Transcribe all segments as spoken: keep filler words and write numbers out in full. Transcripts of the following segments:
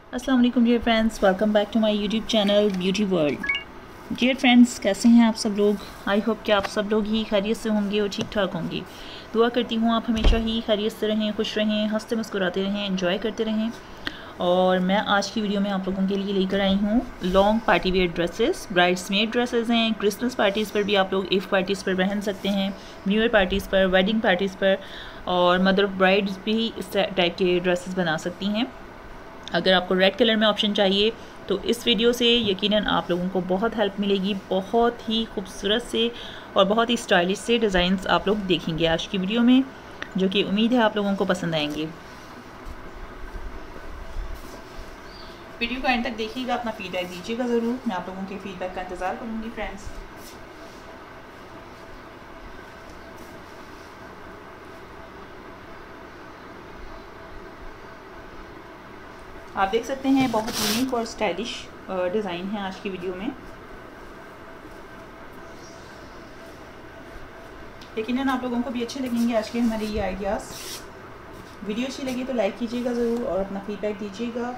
अस्सलाम वालेकुम dear friends, welcome back to my YouTube channel beauty world. Dear friends, कैसे हैं आप सब लोग? आई होप कि आप सब लोग ही खैरियत से होंगे और ठीक ठाक होंगे। दुआ करती हूँ आप हमेशा ही खैरियत से रहें, खुश रहें, हंसते मुस्कुराते रहें, एंजॉय करते रहें। और मैं आज की वीडियो में आप लोगों के लिए लेकर आई हूँ long party wear dresses. Bridesmaid dresses हैं, क्रिसमस पार्टीज़ पर भी आप लोग इफ़ पार्टीज़ पर पहन सकते हैं, न्यू ईयर पार्टीज़ पर, वेडिंग पार्टीज़ पर, और मदर ऑफ ब्राइड्स भी इस टाइप के ड्रेसेस बना सकती हैं। अगर आपको रेड कलर में ऑप्शन चाहिए तो इस वीडियो से यकीनन आप लोगों को बहुत हेल्प मिलेगी। बहुत ही खूबसूरत से और बहुत ही स्टाइलिश से डिज़ाइंस आप लोग देखेंगे आज की वीडियो में, जो कि उम्मीद है आप लोगों को पसंद आएंगे। वीडियो का एंड तक देखिएगा, अपना फीडबैक दीजिएगा ज़रूर। मैं आप लोगों के फीडबैक का इंतज़ार करूँगी फ्रेंड्स। आप देख सकते हैं बहुत यूनिक और स्टाइलिश डिज़ाइन है आज की वीडियो में। यकीनन आप लोगों को भी अच्छे लगेंगे आज के हमारे ये आइडियाज़। वीडियो अच्छी लगी तो लाइक कीजिएगा ज़रूर और अपना फीडबैक दीजिएगा।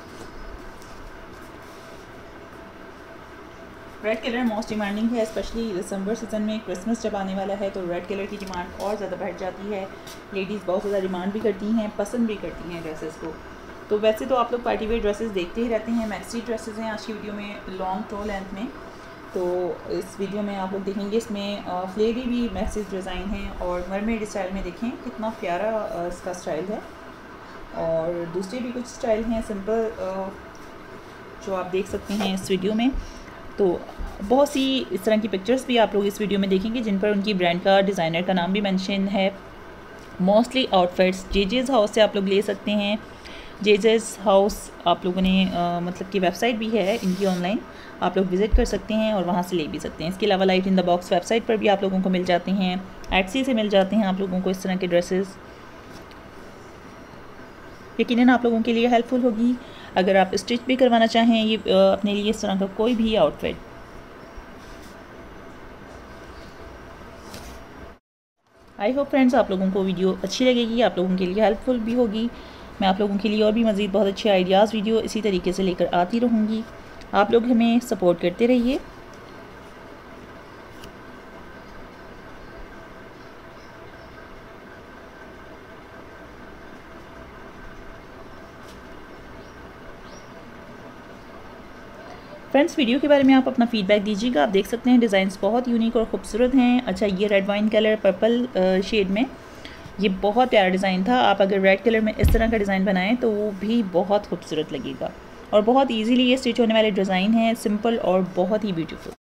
रेड कलर मोस्ट डिमांडिंग है, स्पेशली दिसंबर सीज़न में। क्रिसमस जब आने वाला है तो रेड कलर की डिमांड और ज़्यादा बढ़ जाती है। लेडीज़ बहुत ज़्यादा डिमांड भी करती हैं, पसंद भी करती हैं ड्रेसेस को। तो वैसे तो आप लोग पार्टी वेयर ड्रेसेस देखते ही रहते हैं। मैक्सी ड्रेसेस हैं आज की वीडियो में लॉन्ग टो लेंथ में। तो इस वीडियो में आप लोग देखेंगे इसमें फ्लेरी भी मैक्सी डिज़ाइन है और मरमेड स्टाइल में देखें कितना प्यारा इसका स्टाइल है। और दूसरे भी कुछ स्टाइल हैं सिंपल जो आप देख सकते हैं इस वीडियो में। तो बहुत सी इस तरह की पिक्चर्स भी आप लोग इस वीडियो में देखेंगे जिन पर उनकी ब्रांड का, डिज़ाइनर का नाम भी मेंशन है। मोस्टली आउटफिट्स जेजेस हाउस से आप लोग ले सकते हैं। जेजेस हाउस आप लोगों ने आ, मतलब कि वेबसाइट भी है इनकी ऑनलाइन, आप लोग विज़िट कर सकते हैं और वहाँ से ले भी सकते हैं। इसके अलावा light in the box website पर भी आप लोगों को मिल जाते हैं, एक्सी से मिल जाते हैं आप लोगों को इस तरह के ड्रेसेस। यकीनन आप लोगों के लिए हेल्पफुल होगी अगर आप स्टिच भी करवाना चाहें ये अपने लिए इस तरह का कोई भी आउटफिट। आई होप फ्रेंड्स आप लोगों को वीडियो अच्छी लगेगी, आप लोगों के लिए हेल्पफुल भी होगी। मैं आप लोगों के लिए और भी मज़ीद बहुत अच्छे आइडियाज़ वीडियो इसी तरीके से लेकर आती रहूँगी। आप लोग हमें सपोर्ट करते रहिए। फ्रेंड्स, वीडियो के बारे में आप अपना फीडबैक दीजिएगा। आप देख सकते हैं डिज़ाइंस बहुत यूनिक और ख़ूबसूरत हैं। अच्छा, ये red wine colour purple shade में ये बहुत प्यारा डिज़ाइन था। आप अगर रेड कलर में इस तरह का डिज़ाइन बनाएं तो वो भी बहुत खूबसूरत लगेगा और बहुत इजीली ये स्टिच होने वाले डिज़ाइन हैं, सिंपल और बहुत ही ब्यूटीफुल।